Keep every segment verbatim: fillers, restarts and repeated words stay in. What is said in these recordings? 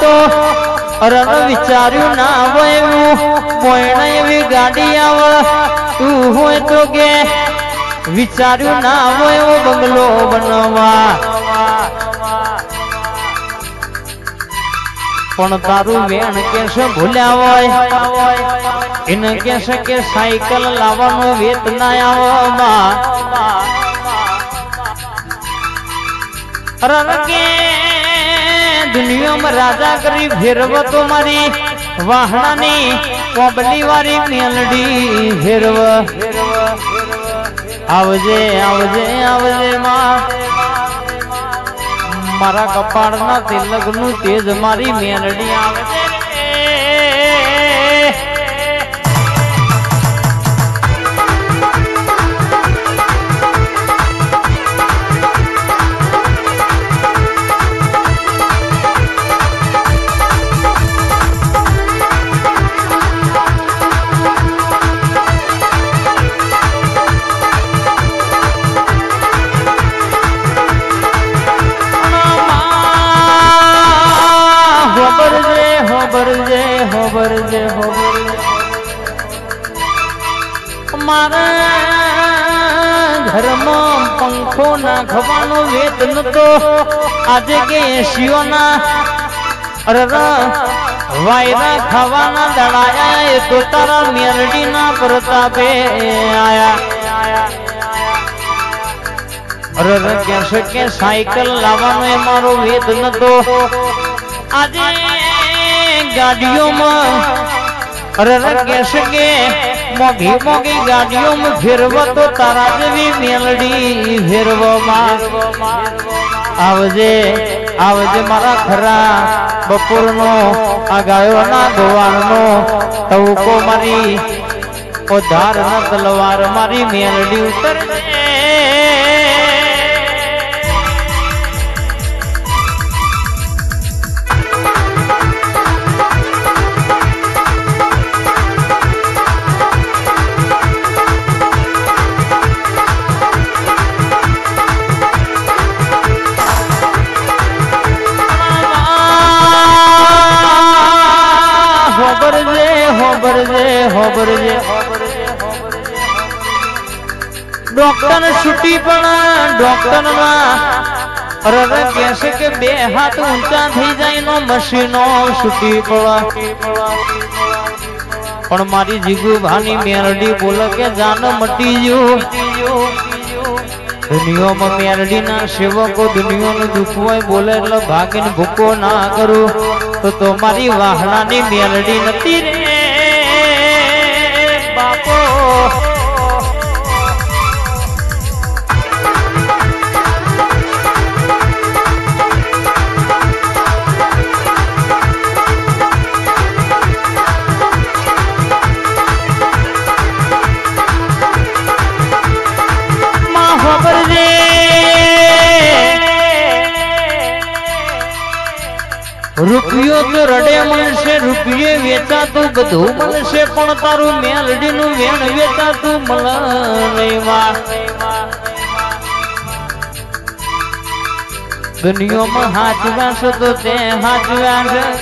તો રન વિચાર્યું ના વયું મોયણે એવી ગાડી આવે તું હોય તો કે વિચાર્યું ના વયો બંગલો બનવા પણ તારું વેણ કેશે ભૂલ્યા હોય એને કેશે કે સાયકલ લાવવાનો વેત ના આવવામાં કે દુનિયામાં રાજા કરી ફેરવ તો મારી વાહણાની કોબલી વાળી મેલડી ફેરવ આવજે આવજે આવજે માં મારા કપાળના તિલકનું તેજ મારી મેલડી આવજે હોબરજે હોબરજે મારા ઘરમાં પંખો નાખવાનો વેત નતો આજે કે એસીઓ ના વાયરા ખાવાના દડાયા એ તો તારા મેરડી ના પ્રતાપે આયા અરે કહેશે કે સાયકલ લાવવાનો એ મારો વેત નતો આજે ગાડીઓમાં અરે કહેશે કે મોઘી મોઘી ગાડીઓમાં ફેરવો તો તારા જેવી મેલડી ફેરવમાં આવજે આવજે મારા ખરા બપોરનો આ ગાયોના ગોવાળનો ટવકો મારી ઓધાર ના તલવાર મારી મેલડી ઉતરજે ડોક્ટર છૂટી પણ ડોક્ટર ના અરે કહેશે કે બે હાથ ઊંચા થઈ જાય નો મશીનો છૂટી પડે પણ મારી જીગુ ભાની મેરડી બોલે કે જાન મટી ગયું દુનિયામાં મેરડી ના સેવકો દુનિયાનું દુઃખ હોય બોલે એટલે ભાગીને ભૂકો ના કરું તો તો મારી વાહણાની મેરડી નથી રે બાપો રૂપિયો તો રડે મળશે રૂપિયે વેચાતું બધું મળશે પણ તારું મેલડી નું વેણ વેચાતું મળવા દુનિયામાં હાચવાશ તો તે હાચવાશ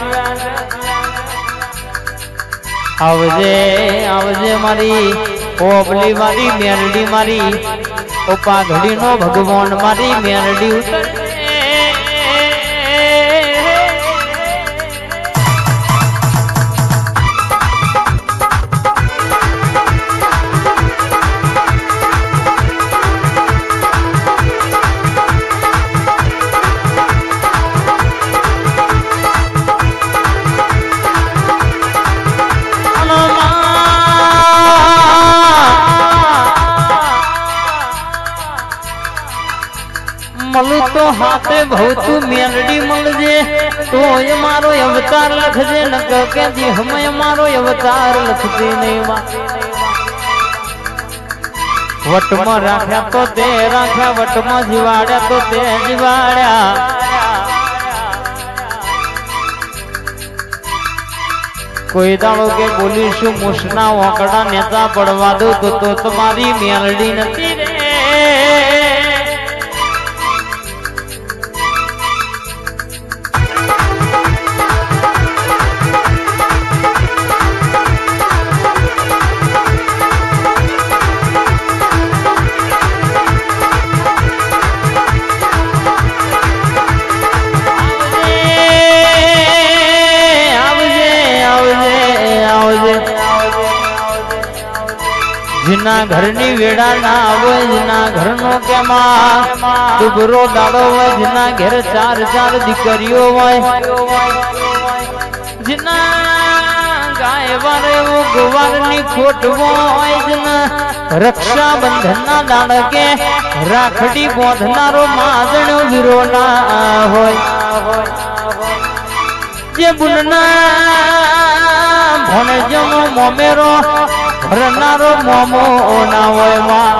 આવજે આવજે મારી ઓબલી મારી મેલડી મારી ઓ પાઘડી નો ભગવાન મારી મેલડી ઉતર મળું તો હાથે ભવતું મેલડી મળજે તો એ મારો અવતાર લખજે ન કે જી હમે મારો અવતાર લખજે નહીં વટમાં રાખ્યા તો તે રાખ્યા વટમાં જીવાડ્યા તો તે જીવાડ્યા કોઈ દાડો કે બોલીશું મુસના ઓકડા નેતા પડવા દો તો તો તમારી મેલડી નથી રે જેના ઘરની વેડા ના હોય જેના ઘરનો કેમાં દુબરો દાડો હોય જેના ઘેર ચાર ચાર દીકરીઓ હોય જેના ગાય વારે ગોવારની ખોટ હોય જેના રક્ષાબંધન ના દાડકે રાખડી બોંધનારો માદણો વીરો ના હોય જે બુનના ભણજનો મોમેરો ભરનારો મોમો ના હોય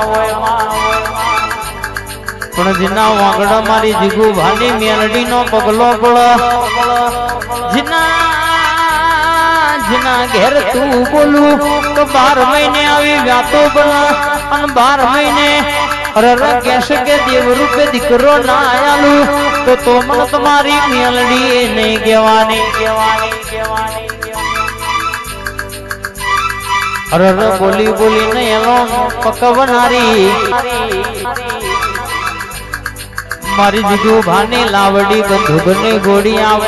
પણ જેના વાગડા મારી જીગુ ભાની મેલડી નો પગલો પડ જેના જેના ઘેર તું બોલું તો બાર મહિને આવી વ્યાતો બના અને બાર મહિને અરર કહેશે કે દેવ રૂપે દીકરો ના આયાલું તો તો મન તમારી મેલડી નહીં કહેવાની અરર બોલી બોલી ને એનો પકવનારી મારી જીગુ ભાની લાવડી બંદૂક ને ગોળી આવે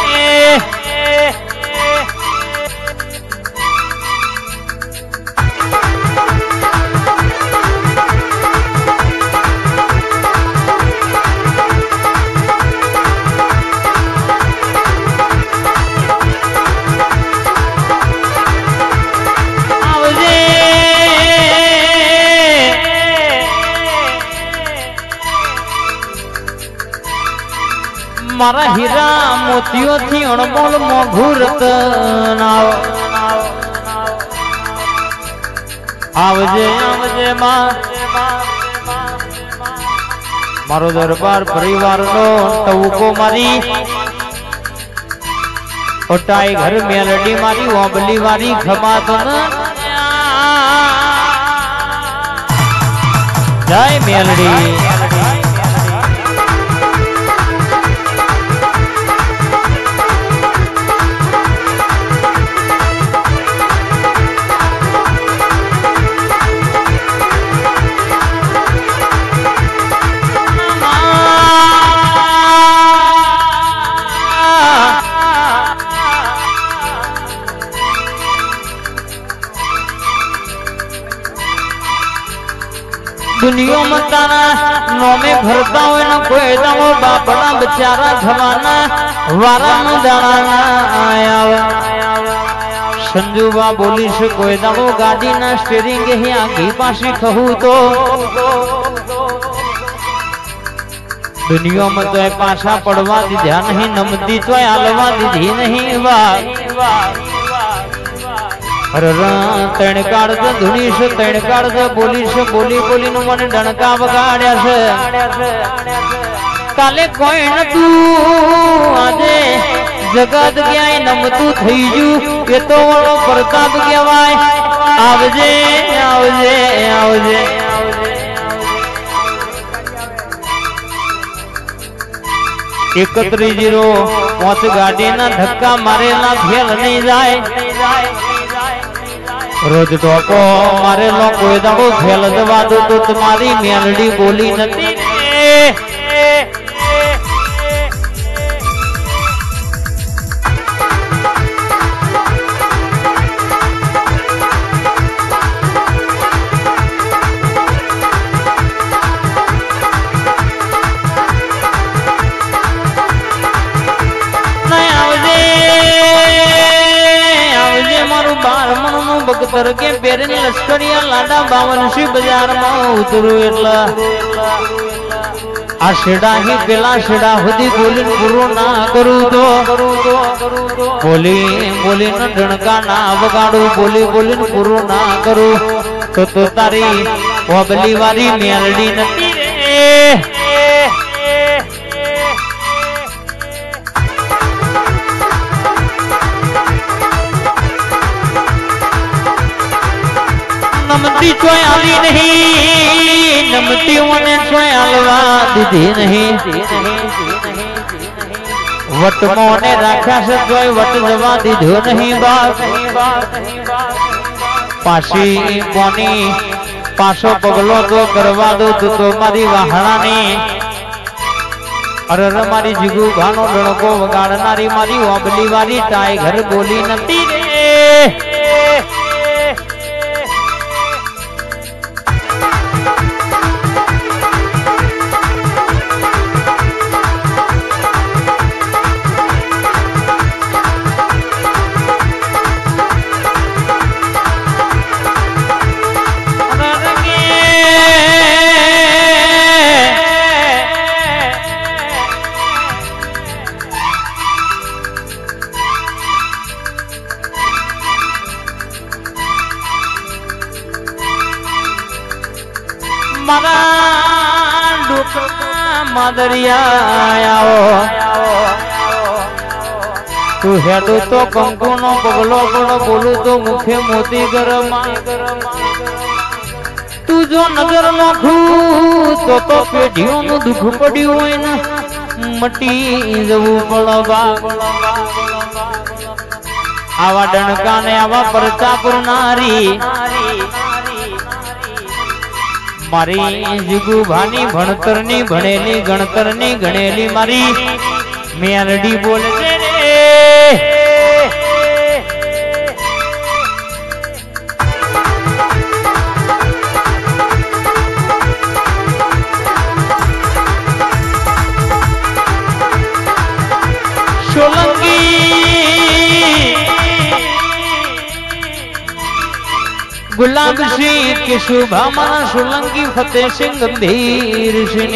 મારા હીરા મોતીઓ થી અણમોલ મોઘું રતન આવજે આવજે માં મારો દરબાર પરિવાર નો ટવકો મારી ઓટાઈ ઘર મેલડી મારી ઓબલી વાળી ખમાત જય મેલડી दुनिया में तारा नोमे भरता हो ना कोई दामो बापना बेचारा जवाना वारा में दाना आया संजूबा बोली से कोई दामो गाड़ी ना स्टीयरिंग ही आगे पासी कहूँ तो दुनिया में तो पासा पड़वा दीधा नहीं नमती तो आलवा दीधी नहीं वाह तण काढ़ धुनी से तण काढ़ बोली से बोली बोली नु मन डणका वगाड्या से काले कोई न तू आजे जगत क्याय नमतू थई जू ये तो वणो प्रताप कहेवाय आवजे आवजे आवजे एकत्रीस जीरो पांच गाड़ी ना धक्का मारेला फेल नहीं जाए रोज टोपो मारे लो कोई दाड़ो फेल दवा दो तो तुम्हारी मेलडी बोली नती भगतर के पेरनी लश्करिया लाडा बावनसी बाजार में उतरू एटला आ शेडा ही पेला शेडा हुदी बोली पूरो ना करू तो बोली बोली न डणका ना वगाड़ू बोली बोली पूरो ना करू तो तो तारी ओबली वाली मेलडी नती रे नमती चोय आली नहीं नमती उन्हें चोय आलवा दीदी नहीं वट मोने राखा से चोय वट जवा दीधो नहीं बाप पासी मोनी पासो पगलो तो करवा दो तो तो मारी वाहना ने अरे मारी जिगु भानो लड़को वगाड़नारी मारी ओबली वाली टाइगर बोली नती रे મારા ડોકરા માદરિયા તું હેડો તો કંકુ નો પગલો પણ બોલું તો મુખે મોતી ગરમા તું જો નજર નાખું તો તો પેઢીઓનું દુઃખ પડ્યું હોય ને મટી જવું પડવા આવા ડણકા ને આવા પરચા પુરનારી મારી જીગુભાની ભણતરની ભણેલી ગણતરની ગણેલી મારી મેલડી બોલે છે गुलाब सिंह के शुभामा सोलंकी फतेह सिंह गंभीर सिंह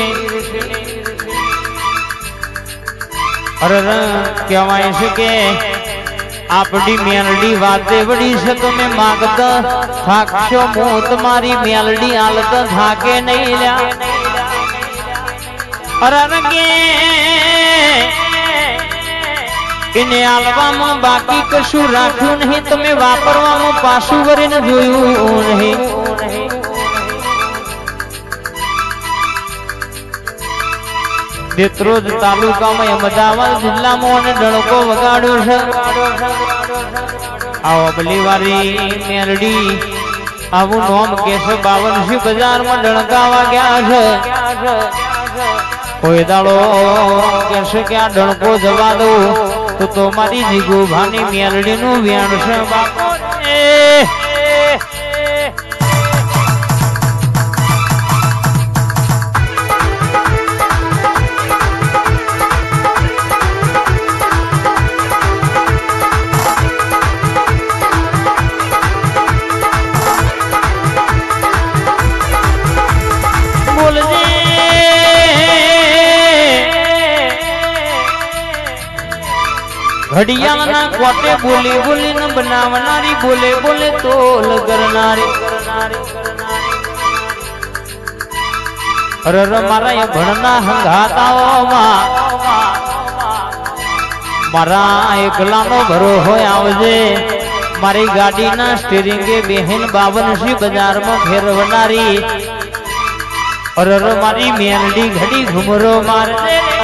अरे कहेवाय છે કે આપડી મેલડી વાતે વડી છે તો મે માગતા થાકશો મો તમારી મેલડી હાલત થાકે નહીં લ્યા અરે રંગે इने आलवामां बाकी कशुं राख्युं नहीं तमे वापरवामां पाछुं वरीने जोयुं नहीं देत्रोज तालुकामां अमदावाद जिल्लामां અને ડણકો વગાડ્યો છે આવો બલીવારી મેલડી આવું નોમ કેશ બાવનસી બજારમાં ડણકાવા ગયા છે કોઈ દાડો કહેશે કે આ ડણકો જવા દઉં તો તો મારી જીગુભાની મેલડીનું વ્યાણ છે બાપો घड़ियालना कोटे बोली बोली न बनावनारी बोले बोले तोल करनारी अरे मारा ये भणना हंगाताओमां मारा एकलानो भरो होय आवजे मारी गाडीना स्टीरिंगे बेहन बावनसी बजारमां फेरवनारी अरे मारी मेलडी घड़ी घुमरो मारे